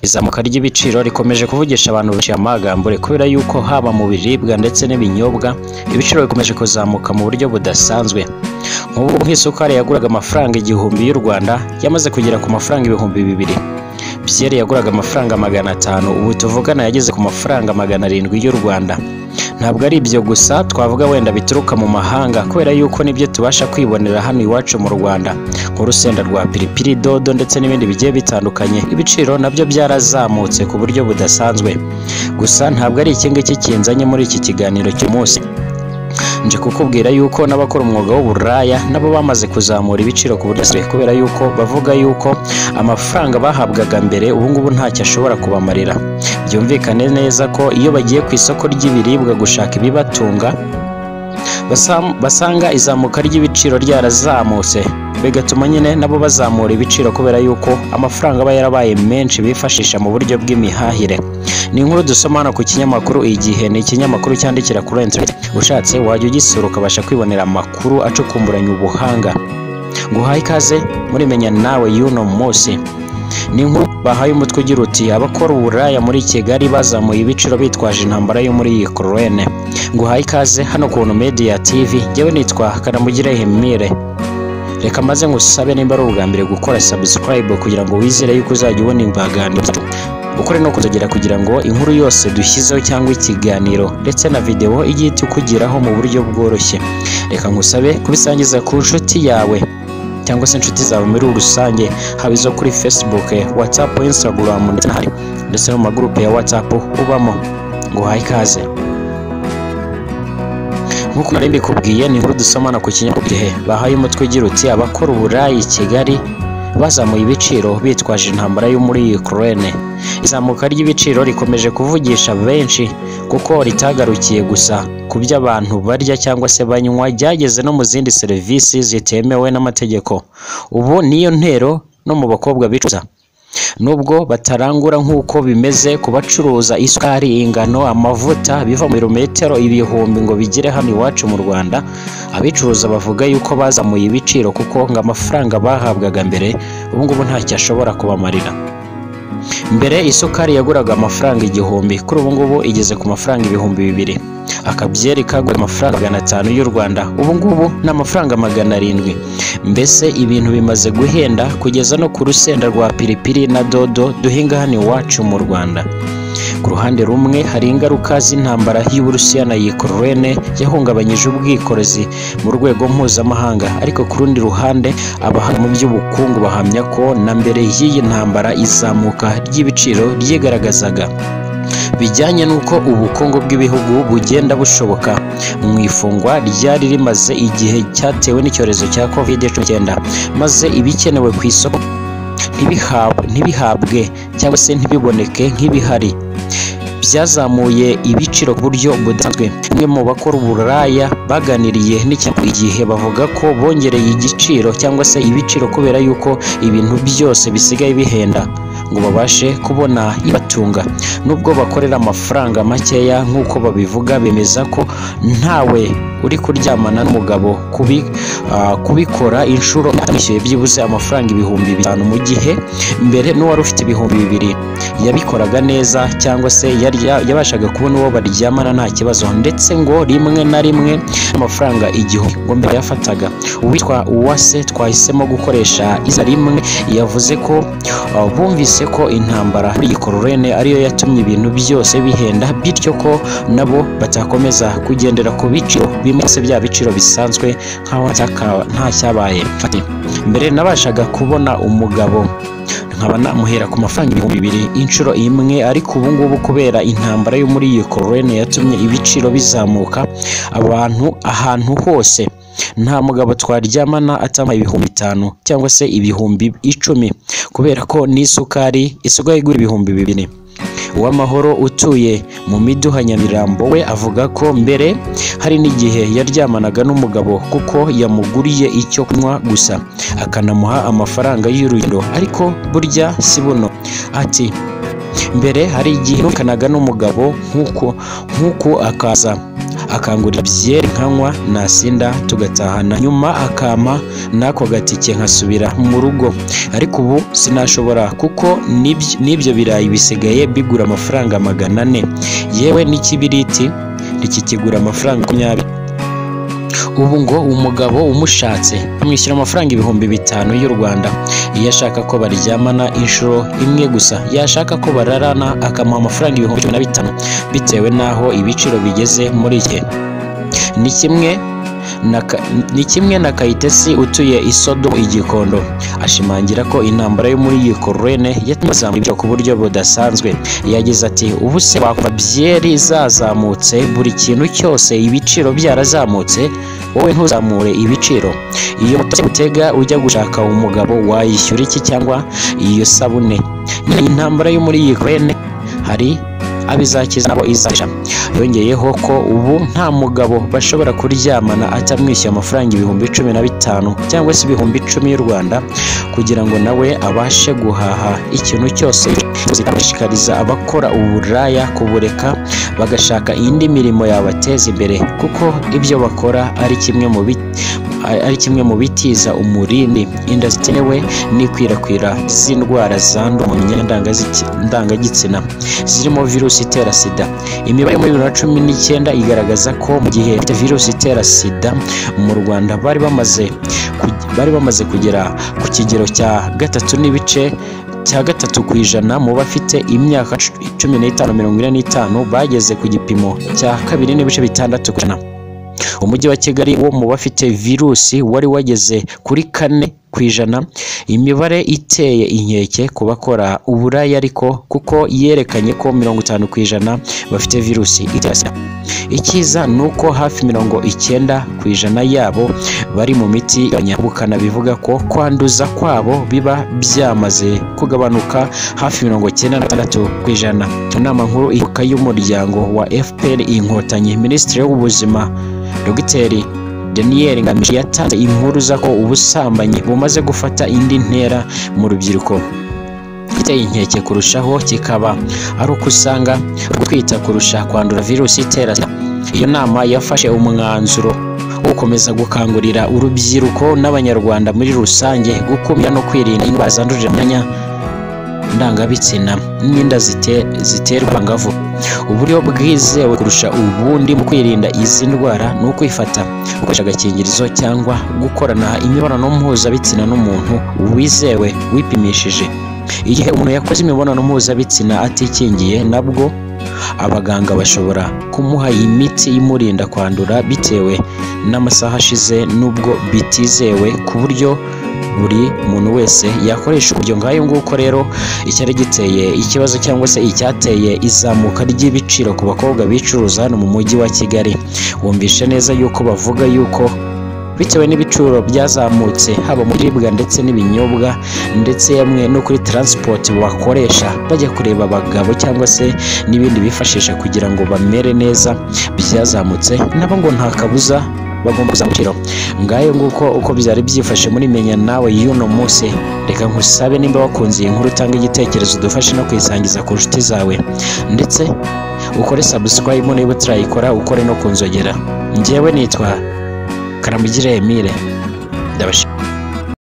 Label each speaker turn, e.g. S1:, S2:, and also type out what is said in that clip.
S1: Izamuka ry'ibiciro rikomeje kuvugisha abantu benshi amagambure kubera yuko haba mu biribwa ndetse n'ibinyobwa ibiciro bikomeje kuzamuka mu buryo budasanzwe. Nk'ubu nk'isukari yaguraga amafaranga 1000 y'u Rwanda yamaze kugera ku mafaranga 2000. Byeri yaguraga amafaranga 500, ubu tuvugana yageze ku mafaranga 700 y'u Rwanda. Ntabwo ari ibyo gusa twavuga wenda bituruka mu mahanga kubera yuko nibyo tubasha kwibonera hano iwacu mu Rwanda nk'urusenda rwa piripiri, dodo ndetse n'ibindi bigiye bitandukanye. Ibiciro nabyo byarazamutse ku buryo budasanzwe. Gusa ntabwo ari iki ngiki kinzanye muri iki kiganiro cy'umunsi. Nje kukubwira yuko n'abakora umwuga w'uburaya nabo bamaze kuzamura ibiciro ku buryo kubera yuko bavuga yuko amafaranga bahabwaga mbere ubu ngubu ntacyo ashobora kubamarira. Byumvikane neza ko iyo bagiye ku isoko ry'ibiribwa gushaka ibibatunga basanga izamuka ry'ibiciro ryarazamutse, bigatuma nyine nabo bazamura ibiciro kubera yuko amafaranga aba yarabaye menshi bifashisha mu buryo bw'imihahire. Ni inkuru dusoma hano ku kinyamakuru Igihe, ni ikinyamakuru cyandikira kuri internet. Ushatse wajya ugisura ukabasha kwibonera amakuru acukumburanye ubuhanga. Nguhaye ikaze muri menya nawe y'uno munsi. Ni inkuru bahaye umutwe ugira uti abakora uburaya muri Kigali bazamuye ibiciro bitwaje intambara yo muri Ukraine. Nguhaye ikaze hano ku Media TV. Njyewe nitwa Kanamugire Hemire. Reka maze ngusabe nimba ari ubwa mbere gukora subscribe kugira ngo wizere yuko uzajya ubona imbaganiro. Ukore no kuzagera kugira ngo inkuru yose dushyizeho cyangwa ikiganiro ndetse na video igiye tukugeraho mu buryo bworoshye. Reka ngusabe kubisangiza ku nshuti yawe cyangwa se inshuti zawe muri rusange, haba izo kuri Facebook, WhatsApp, Instagram ndetse no mu magroupe ya WhatsApp ubamo. Nguhaye ikaze. Nkuko nari mbikubwiye, ni inkuru dusomana ku kinyamakuru Igihe bahaye umutwe ugira uti abakora uburayi Kigali bazamuye ibiciro bitwaje intambara yo muri Ukraine. Izamuka ry'ibiciro rikomeje kuvugisha benshi kuko ritagarukiye gusa ku byo abantu barya cyangwa se banywa, ryageze no mu zindi serivisi zitemewe n'amategeko. Ubu niyo ntero no mu bakobwa bicuza, nubwo batarangura nk'uko bimeze ku bacuruza isukari, ingano, amavuta biva mu birometero ibihumbi ngo bigire hano iwacu mu Rwanda. Abicuruza bavuga yuko bazamuye ibiciro kuko ngo amafaranga bahabwaga mbere ubu ngubu ntacyo ashobora kubamarira. Mbere isukari yaguraga amafaranga 1000, kuri ubu ngubu igeze ku mafaranga 2000. Akabyeri kagura amafaranga 500 y'u Rwanda, ubu ngubu n'amafaranga 700. Mbese ibintu bimaze guhenda kugeza no ku rusenda rwa piripiri na dodo duhinga hano iwacu mu Rwanda. Ku ruhande rumwe hari ingaruka z'intambara y'Uburusiya na Ukraine yahungabanyije ubwikorezi mu rwego mpuzamahanga, ariko ku rundi ruhande abahanga mu by'ubukungu bahamya ko na mbere y'iyi ntambara izamuka ry'ibiciro ryigaragazaga bijyanye n'uko ubukungu bw'ibihugu bugenda bushoboka mu ifungwa ryari rimaze igihe cyatewe n'icyorezo cya COVID-19, maze ibikenewe ku isoko ntibihabwe cyangwa se ntibiboneke nk'ibihari. Byazamuye ibiciro ku buryo budasanzwe. Bamwe mu bakora uburaya baganiriye n'ikinyamakuru Igihe bavuga ko bongereye igiciro cyangwa se ibiciro kubera yuko ibintu byose bisigaye bihenda ngo babashe kubona ibatunga. Nubwo bakorera amafaranga makeya nk'uko babivuga, bemeza ko ntawe uri kuryamana n'umugabo kubikora inshuro atamwishyuye byibuze amafaranga 5000, mu gihe mbere n'uwari ufite 2000 yabikoraga neza cyangwa se yabashaga kubona uwo baryamana nta kibazo, ndetse ngo rimwe na rimwe amafaranga 1000 ngo mbere yafataga. Uwitwa Uwase twahisemo gukoresha iza rimwe yavuze ko bumvise ko intambara y'Ukraine ariyo yatumye ibintu byose bihenda, bityo ko nabo batakomeza kugendera ku biciro bimwe bya biciro bisanzwe nkaho nta cyabaye. Ati mbere nabashaga kubona umugabo nkaba namuhera ku mafaranga 2000 inshuro imwe, ariko ubu ngubu kubera intambara yo muri Ukraine yatumye ibiciro bizamuka ahantu hose. Nta mugabo twaryamana atamaye 5000 cyangwa se 10,000 kubera ko n'isukari igura 2000. Uwamahoro utuye mu Miduha Nyamirambo we avuga ko mbere hari n'igihe yaryamanaga n'umugabo kuko yamuguriye icyo kunywa gusa akanamuha amafaranga y'urugendo, ariko burya si buno. Ati mbere hari igihe kanaga n'umugabo nk'uko akaza akangurira byeri
S2: nkanywa nasinda tugatahana nyuma akama nako gatike nkasubira mu rugo, ariko ubu sinashobora kuko n'ibyo birayi bisigaye bigura amafaranga 400, yewe n'ikibiriti kigura amafaranga 20. Ubu ngo umugabo umushatse amwishyura amafaranga 5,000 y'u Rwanda iyo ashaka ko baryamana inshuro imwe gusa, yashaka ko bararana akamuha amafaranga 15,000 bitewe naho ibiciro bigeze muri iki. Ni kimwe na Kayitesi utuye Isodo Igikondo ashimangira ko intambara yo muri Ukraine yatumye ibyo ku buryo budasanzwe. Yagize ati ubu se bakwa byeri zazamutse, buri kintu cyose ibiciro byarazamutse, wowe ntuzamure ibiciro. Iyo utega ujya gushaka umugabo wayishyura iki cyangwa iyo sabune? Intambara yo muri Ukraine hari abizakiza nabo izasha. Yongeyeho ko ubu nta mugabo bashobora kuryamana atamwishyura amafaranga 15,000 cyangwa se 10,000 y'u Rwanda kugira ngo nawe abashe guhaha ikintu cyose. Zikabashikariza abakora uburaya kubureka bagashaka indi mirimo yabateza imbere kuko ibyo bakora ari kimwe mu bitiza umurindi inda zitewe n'ikwirakwira z'indwara zandura mu myanya zirimo virusi itera sida. Imibare muri 2019 igaragaza ko mu gihe virusi itera sida mu Rwanda bari bamaze kugera ku kigero cya 3% mu bafite imyaka 15-45 bageze ku gipimo cya 2.6%. Umujyi wa Kigali wo mu bafite virusi wari wageze kuri 4%, imibare iteye inkeke ku bakora uburaya ariko kuko yerekanye ko 50% bafite virusi itera sida. Ikiza nuko hafi 90% yabo bari mu miti y'abanyabukana, bivuga ko kwanduza kwabo biba byamaze kugabanuka hafi 96%. Inama nkuru ibuka y'umuryango wa FPR Inkotanyi, Minisitiri w'Ubuzima Dr. Daniel Ngamije yatanze inkuru za ko ubusambanyi bumaze gufata indi ntera mu rubyiruko. Iteye inkeke kurushaho kikaba ari uko usanga gutwita kurusha kwandura virusi itera sida. Iyo nama yafashe umwanzuro wo gukomeza gukangurira urubyiruko n'abanyarwanda muri rusange gukumira no kwirinda indwara zandurira mu myanya ndangabitsina n'inda ziterwa abangavu. Uburyo bwizewe kurusha ubundi mu kwirinda izi ndwara ni ukwifata, gukoresha agakingirizo cyangwa gukorana imibonano mpuzabitsina n'umuntu wizewe wipimishije. Igihe umuntu yakoze imibonano mpuzabitsina atikingiye, nabwo abaganga bashobora kumuha imiti imurinda kwandura bitewe n'amasaha ashize, nubwo bitizewe ku buryo buri muntu wese yakoresha uburyo ngayo nguko. Rero icyari giteye ikibazo cyangwa se icyateye izamuka ry'ibiciro ku bakobwa bicuruza hano mu mujyi wa Kigali, wumvishe neza yuko bavuga yuko bitewe n'ibiciro byazamutse haba mu biribwa ndetse n'ibinyobwa ndetse yamwe no kuri transport bakoresha bajya kureba abagabo cyangwa se n'ibindi bifashisha kugira ngo bamere neza, byazamutse nabo ngo nta kabuza bagomba kuzamukira. Ngayo nguko uko byari byifashe muri Menya Nawe y'uno munsi. Reka nkusabe nimba wakunze iyi nkuru, utanga igitekerezo dufashe no kwisangiza ku nshuti zawe, ndetse ukore subscribe niba utarayikora, ukore no kunzogera. Njyewe nitwa Karamugire Emile, ndabashimira.